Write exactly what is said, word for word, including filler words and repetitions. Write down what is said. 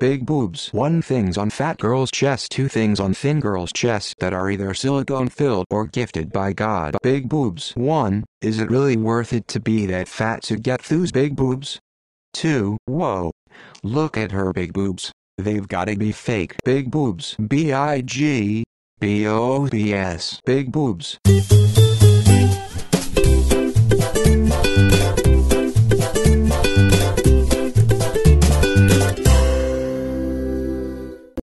Big boobs. One things on fat girl's chest, two things on thin girl's chest that are either silicone filled or gifted by God. Big boobs. one. Is it really worth it to be that fat to get those big boobs? two. Whoa. Look at her big boobs. They've gotta be fake. Big boobs. B I G B O O B S. Big boobs.